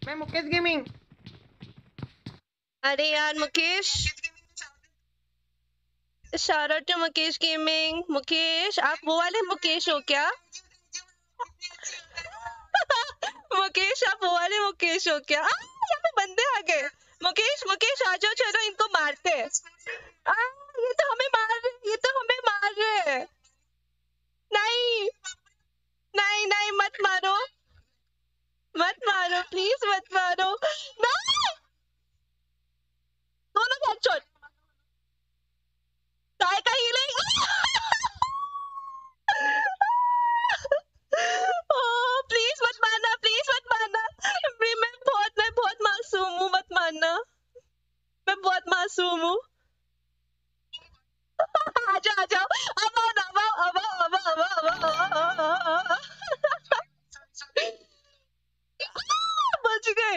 मैं मुकेश गेमिंग। अरे यार Mukesh, shout out to Mukesh gaming. Mukesh, आप वो वाले मुकेश हो क्या? मुकेश, आप वो वाले मुकेश हो क्या? यहाँ पे बंदे आ गए। मुकेश, मुकेश आ जाओ, चलो इनको मारते हैं। ये तो हमें मार रहे, ये तो हमें मार रहे। नहीं नहीं नहीं, मत मारो, मत मारो, प्लीज मत मारो। नहीं, दोनों हेडशॉट। काय का हीलिंग। प्लीज मत मारना, प्लीज मत मारना। मैं बहुत मासूम हूँ, मत मारना। मैं बहुत मासूम हूँ। आ जाओ, आ जाओ, अब आओ, अब आओ, अब आओ, अब आओ, अब आओ, अब आओ। बच गए।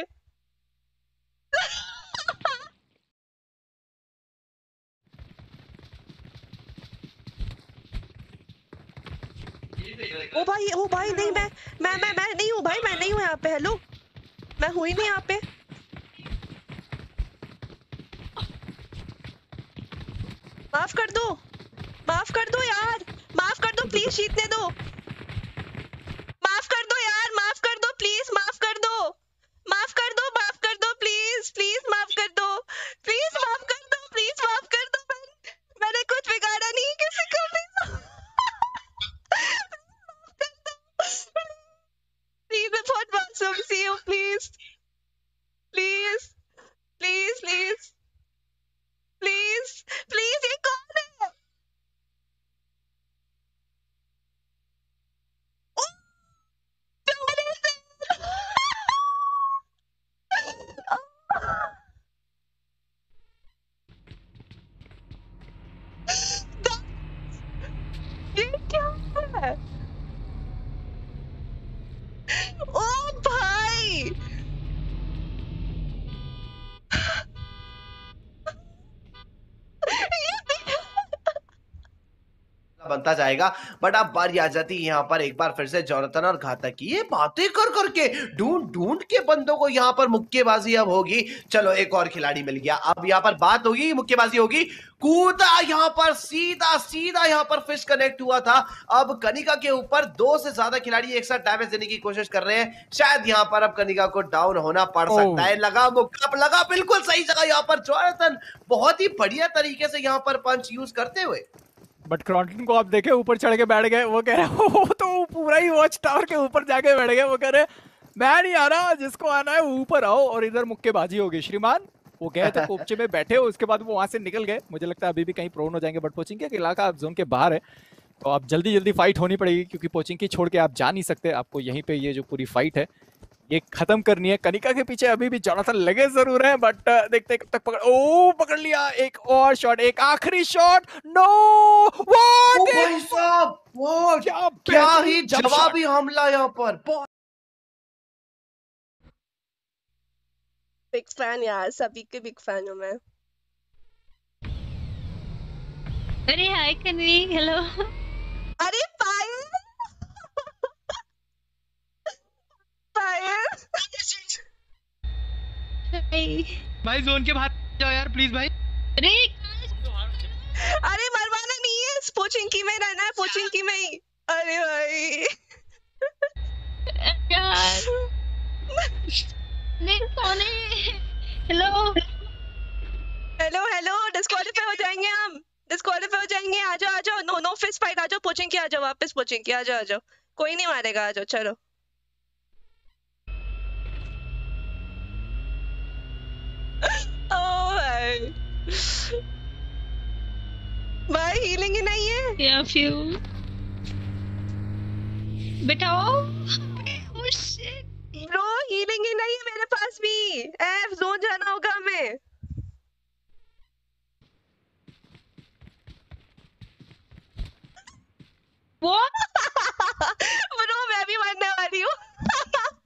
ओ भाई नहीं, मैं नहीं हूँ भाई, मैं नहीं हूँ यहाँ पे। हेलो, मैं हुई नहीं यहाँ पे। माफ कर दो, माफ कर दो यार, माफ कर दो प्लीज, जीतने दो। माफ कर दो यार, माफ कर दो प्लीज, माफ कर दो, माफ कर दो, माफ कर दो प्लीज, प्लीज माफ कर दो, प्लीज माफ कर दो, प्लीज माफ कर दो। मैंने कुछ बिगाड़ा नहीं किसी को भी। प्लीज, मैं बहुत मासूम सी हूँ, please please please please please please. ये कौन है? ओ, प्यारे से। ये क्या है? ओ भाई, बनता जाएगा। बट अब बारी आ जाती है यहाँ पर एक बार फिर से जोनाथन और घातक की। ये बातें कर करके ढूंढ ढूंढ के बंदों को यहाँ पर मुक्केबाजी अब होगी। चलो एक और खिलाड़ी मिल गया, अब यहाँ पर बात होगी, मुक्केबाजी होगी। कूदा यहाँ पर, सीधा सीधा यहाँ पर फिश कनेक्ट हुआ था। अब कनिका के ऊपर 2 से ज्यादा खिलाड़ी एक साथ डैमेज देने की कोशिश कर रहे हैं। शायद यहाँ पर अब कनिका को डाउन होना पड़ सकता है। लगा मुक्का, लगा बिल्कुल सही जगह यहाँ पर जोनाथन, बहुत ही बढ़िया तरीके से यहाँ पर पंच यूज करते हुए। बट क्रॉन्टन को आप देखे ऊपर चढ़ के बैठ गए। वो कह रहे हो तो पूरा ही वॉच टावर के ऊपर जाके बैठ गए। वो कह रहे मैं नहीं आ रहा, जिसको आना है वो ऊपर आओ। और इधर मुक्केबाजी होगी श्रीमान। वो गए थे कोपचे में बैठे हो, उसके बाद वो वहां से निकल गए। मुझे लगता है अभी भी कहीं प्रोन हो जाएंगे। बट पोचिंकी का इलाका जोन के बाहर है, तो अब जल्दी जल्दी फाइट होनी पड़ेगी, क्योंकि पोचिंकी छोड़ के आप जा नहीं सकते। आपको यहीं पे ये जो पूरी फाइट है ये खत्म करनी है। कनिका के पीछे अभी भी जोनाथन लगे जरूर है, बट देखते कब तक पकड़। ओ पकड़ लिया, एक और शॉट, एक आखिरी शॉट। नो व्हाट भाई साहब, वो क्या ही जवाबी हमला यहाँ पर। बिग फैन यार, सभी के बिग फैन हूँ मैं। अरे हाय कन्वी, हेलो। अरे पायल, पायल भाई जोन के बाहर जाओ यार प्लीज भाई। अरे अरे मरवाना नहीं है, पोचिंकी में रहना है, पोचिंकी में ही। अरे भाई यार, नहीं कौन है? हेलो हेलो हेलो, डिस्क्वालीफाई हो जाएंगे हम, डिस्क्वालीफाई हो जाएंगे। आ जाओ आ जाओ, नो नो फिस्ट फाइट, आ जाओ पोचिंकी, आ जाओ वापस पोचिंकी, आ जाओ आ जाओ, कोई नहीं मारेगा, आ जाओ चलो। ओ भाई, भाई हीलिंग ही नहीं है। या फ्यू बेटाओ। ओह शिट ब्रो, हीलिंग ही नहीं है मेरे पास भी। एफ जोन जाना होगा हमें। वो ब्रो मैं भी मरने वाली हूँ।